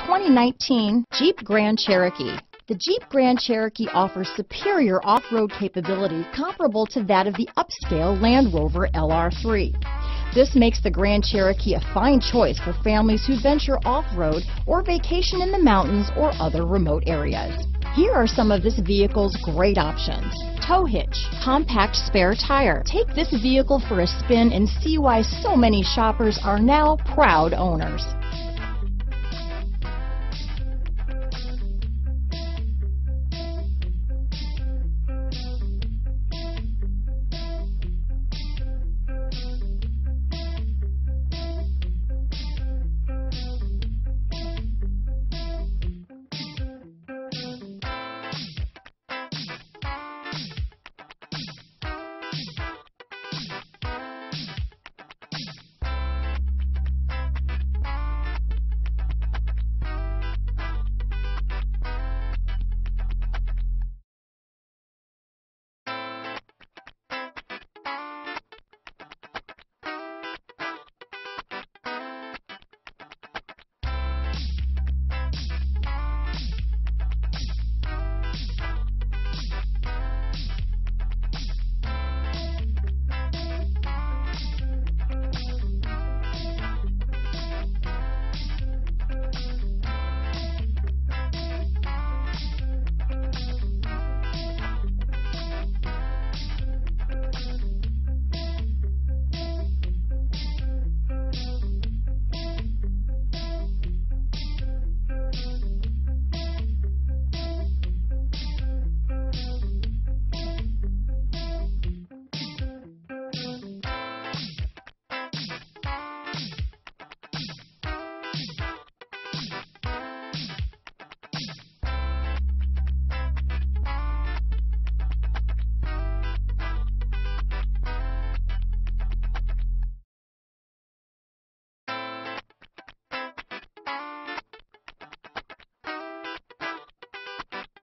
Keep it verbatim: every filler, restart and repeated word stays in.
twenty nineteen Jeep Grand Cherokee. The Jeep Grand Cherokee offers superior off-road capability comparable to that of the upscale Land Rover L R three. This makes the Grand Cherokee a fine choice for families who venture off-road or vacation in the mountains or other remote areas. Here are some of this vehicle's great options: tow hitch, compact spare tire. Take this vehicle for a spin and see why so many shoppers are now proud owners.